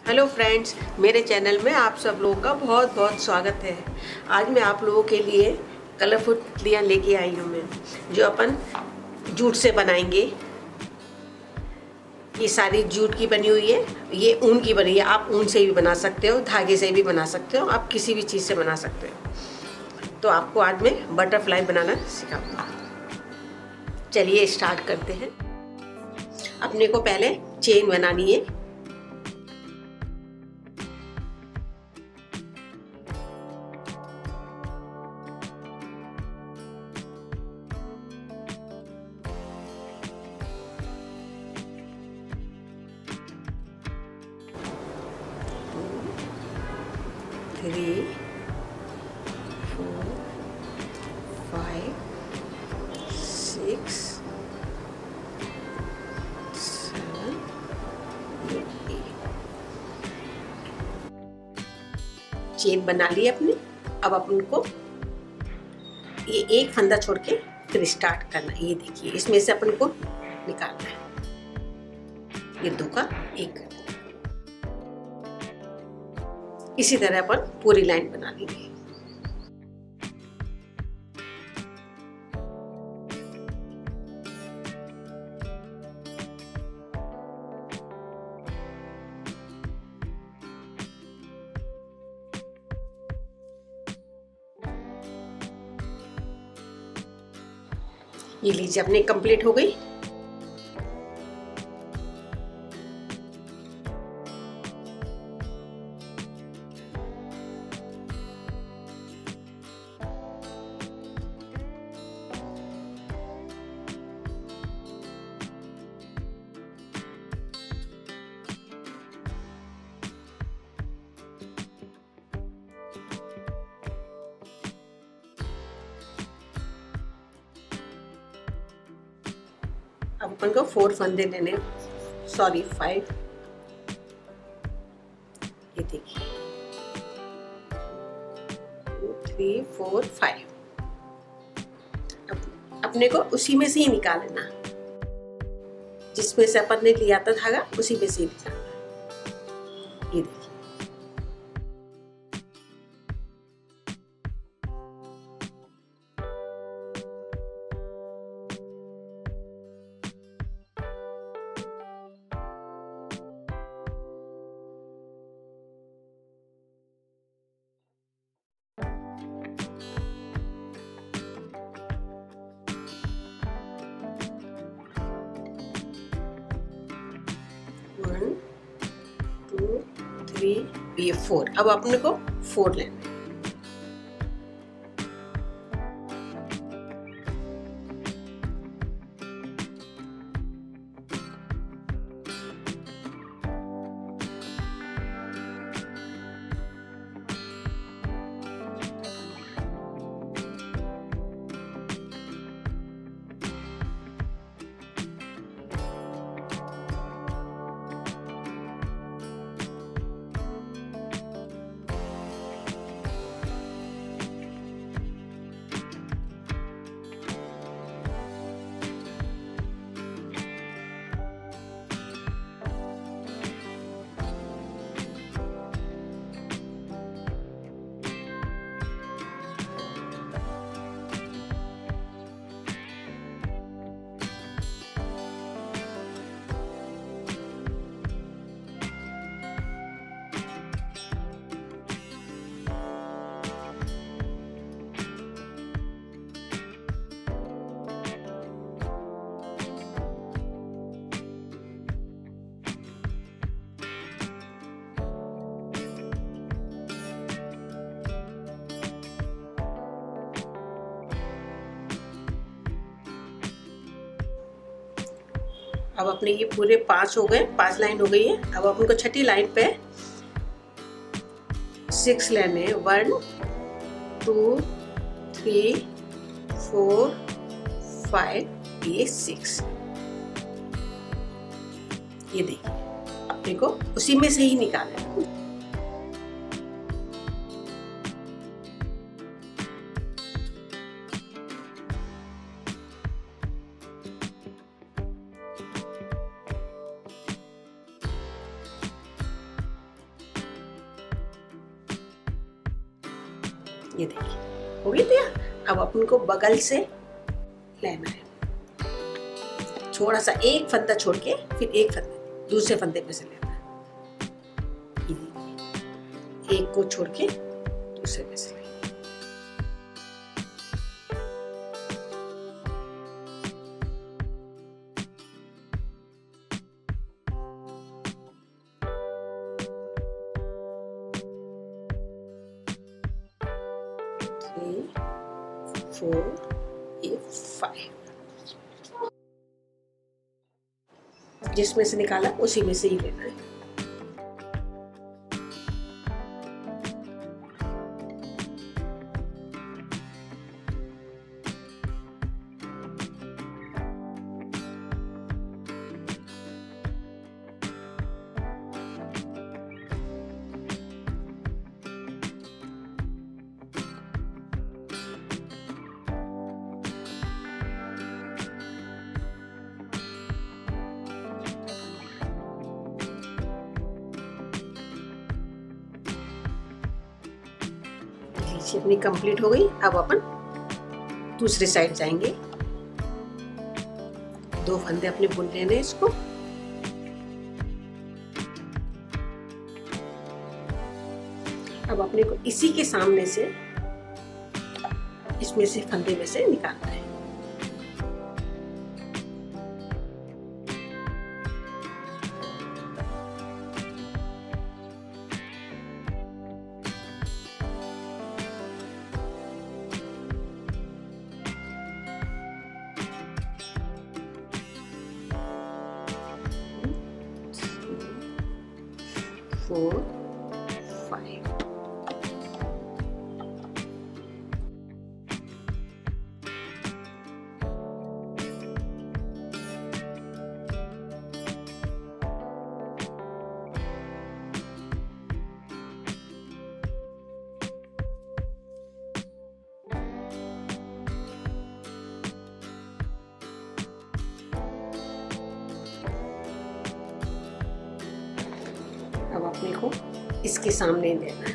Hello friends, मेरे channel में आप सब लोगों का बहुत बहुत स्वागत है। आज मैं आप लोगों के लिए कलरफुल तितलियाँ लेके आई हूँ मैं, जो अपन जूट से बनाएंगे। ये सारी जूट की बनी हुई है, ये ऊन की बनी है। आप ऊन से भी बना सकते हो, धागे से भी बना सकते हो, आप किसी भी चीज़ से बना सकते हो। तो आपको आज मैं बटरफ्लाई बनाना सिखाऊंगा। चलिए स्टार्ट करते हैं। अपने को पहले चेन बनानी है। थ्री, 4, 5, 6, 7, 8। चेन बना ली अपनी। अब अपन को ये एक फंदा छोड़ के फिर स्टार्ट करना है। ये देखिए, इसमें से अपन को निकालना है। ये 2 का 1। इसी तरह अपन पूरी लाइन बना लेंगे। ये लीजिए, अपनी कंप्लीट हो गई। अब अपन को 4 फंदे लेने, सॉरी 5। ये देखिए, 2, 3, 4, 5। अपने को उसी में से ही निकालना, जिसमें से अपन ने लिया था धागा, उसी में से ही निकालना। ये देखिए, वन, 2, 3, ये 4। अब अपने को 4 लेना है। अब अपने ये पूरे 5 हो गए, 5 लाइन हो गई है। अब अपन को छठी लाइन पे 6 लेने, 1, 2, 3, 4, 5, ये 6। ये देखिए, अपने को उसी में से ही निकालना है। ये देखिए हो गई तैयार। अब अपन को बगल से लेना है, थोड़ा सा एक फंदा छोड़ के फिर एक फंदा दूसरे फंदे में से लेना है। ये देखिए एक को छोड़ के दूसरे में से लेना। फोर, 5 जिसमें से निकाला उसी में से ही लेना है। अपनी कंप्लीट हो गई। अब अपन दूसरी साइड जाएंगे, 2 फंदे अपने बुन लेने इसको। अब अपने को इसी के सामने से इसमें से फंदे में से निकालना है। फोर, 5 अब अपने को इसके सामने देना है।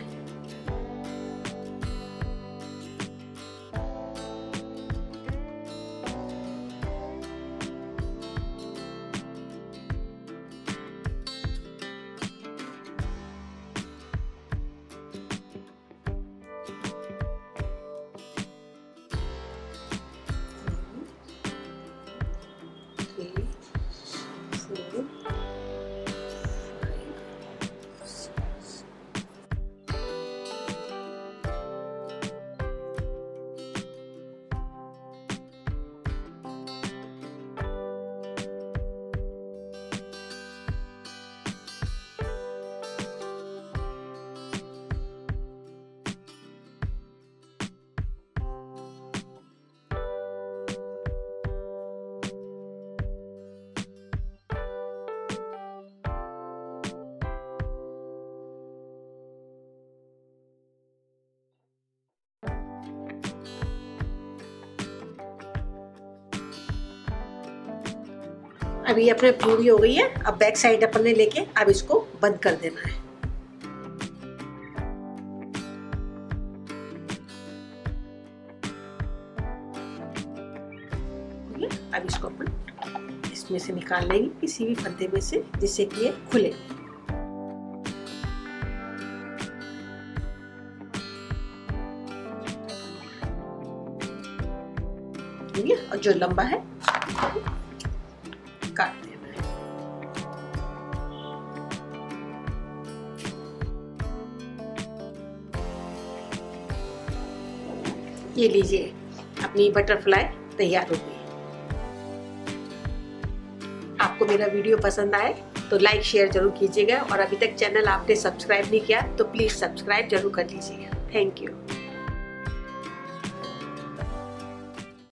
अब ये अपने पूरी हो गई है। अब बैक साइड अपन ने लेके अब इसको बंद कर देना है। अब इसको अपन इसमें से निकाल लेंगे किसी भी फंदे में से, जिससे कि ये खुले। और जो लंबा है काट देना है। ये लीजिए अपनी बटरफ्लाई तैयार हो गई। आपको मेरा वीडियो पसंद आए तो लाइक शेयर जरूर कीजिएगा, और अभी तक चैनल आपने सब्सक्राइब नहीं किया तो प्लीज सब्सक्राइब जरूर कर लीजिएगा। Thank you.